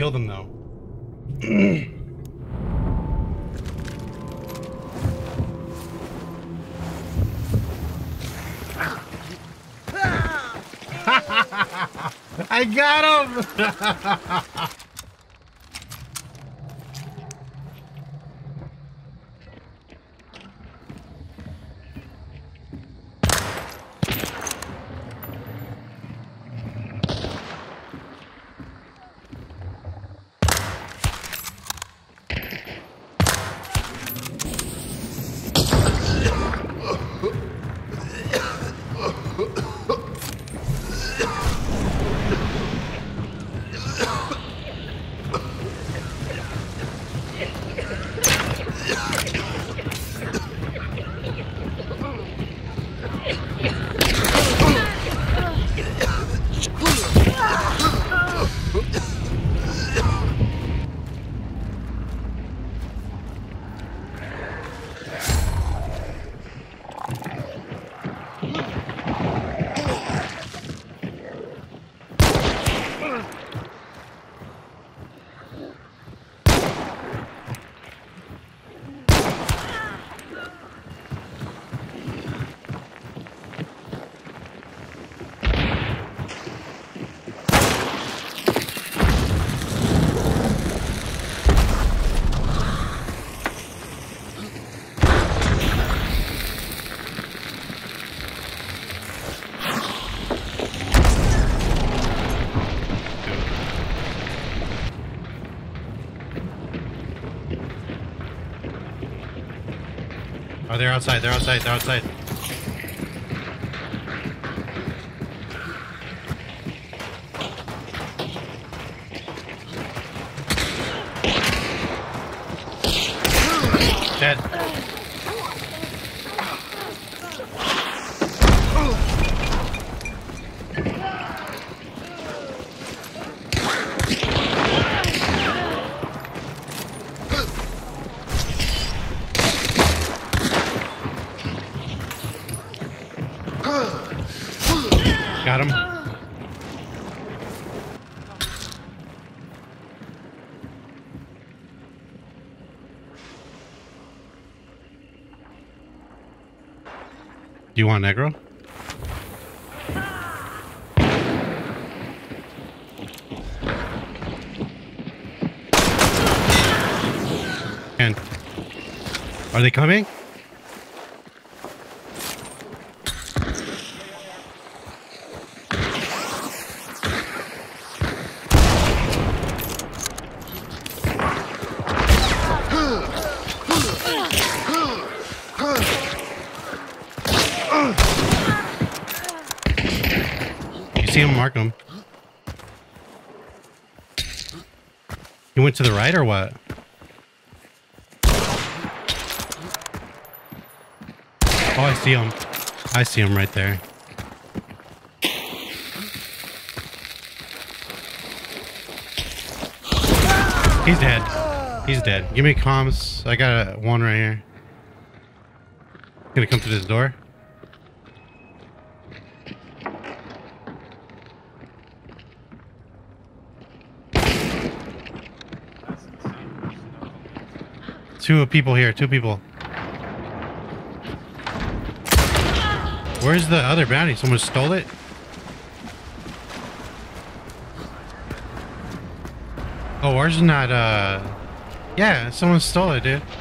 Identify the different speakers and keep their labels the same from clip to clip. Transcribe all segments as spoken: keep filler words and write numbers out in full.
Speaker 1: kill them though. I got him! Oh, they're outside, they're outside, they're outside. Dead. Got him. Do you want Negro? And are they coming? See him, mark him. He went to the right or what? Oh, I see him. I see him right there. He's dead. He's dead. Give me comms. I got a one right here. Gonna come through this door. Two people here, two people. Where's the other bounty? Someone stole it? Oh, ours is not, uh... yeah, someone stole it, dude.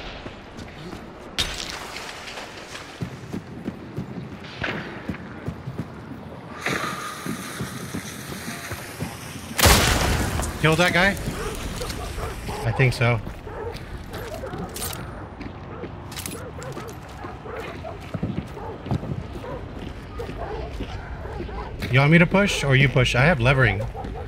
Speaker 1: Killed that guy? I think so. You want me to push or you push? I have levering.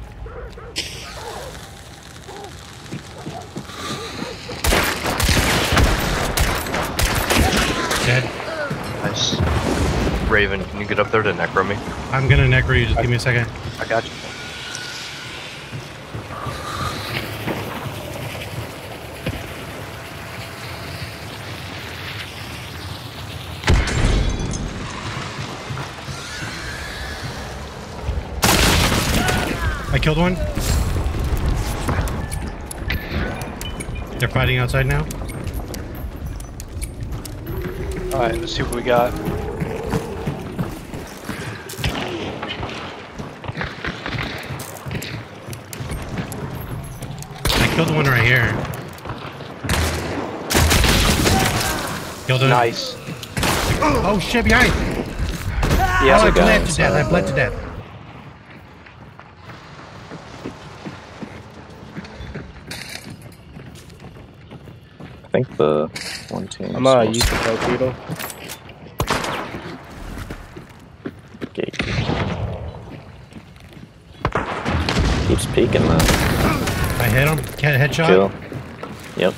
Speaker 1: Dead.
Speaker 2: Nice. Raven, can you get up there to necro me?
Speaker 1: I'm gonna necro you, just give me a second.
Speaker 2: I got you.
Speaker 1: I killed one. They're fighting outside now?
Speaker 3: Alright, let's see what we got.
Speaker 1: I killed one right here. Killed him.
Speaker 3: Nice.
Speaker 1: Oh shit, behind!
Speaker 3: Yeah,
Speaker 1: oh, I
Speaker 3: we got
Speaker 1: bled
Speaker 3: it.
Speaker 1: to death, I bled to death.
Speaker 4: I think the one team.
Speaker 5: I'm uh used to torpedo.
Speaker 4: Gate. Keeps peeking though.
Speaker 1: I hit him. Head- Headshot.
Speaker 4: Kill. Yep.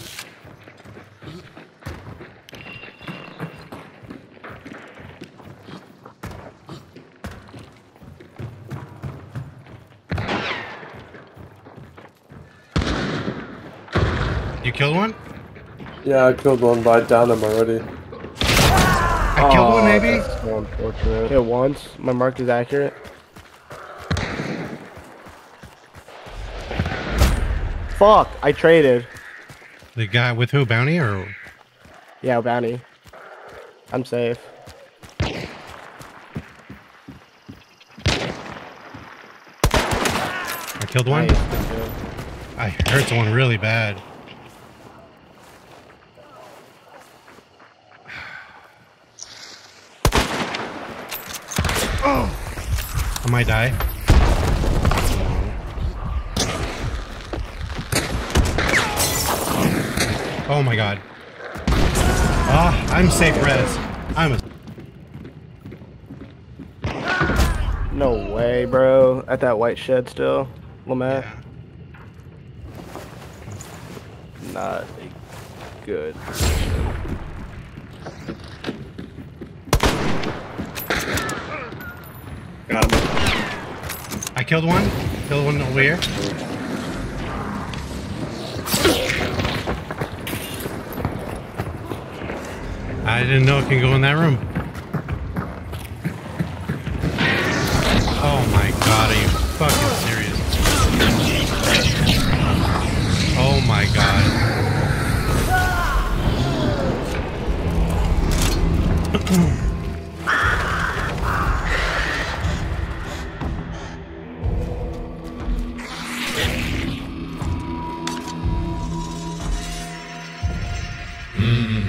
Speaker 1: You killed one?
Speaker 6: Yeah, I killed one, but I downed him already.
Speaker 1: I killed
Speaker 5: Oh,
Speaker 1: one maybe?
Speaker 5: That's so unfortunate. Hit once. My mark is accurate. Fuck! I traded.
Speaker 1: The guy with who? Bounty or?
Speaker 5: Yeah, bounty. I'm safe.
Speaker 1: I killed one?
Speaker 5: Nice, that's good.
Speaker 1: I hurt someone really bad. I might die. Oh my god. Ah, I'm safe res. I'm a...
Speaker 5: No way, bro. At that white shed still, Lamette.
Speaker 1: Yeah.
Speaker 5: Not a good position. Got him.
Speaker 1: I killed one. Killed one over here. I didn't know it can go in that room. Oh my god, are you fucking serious? Oh my god. Mm.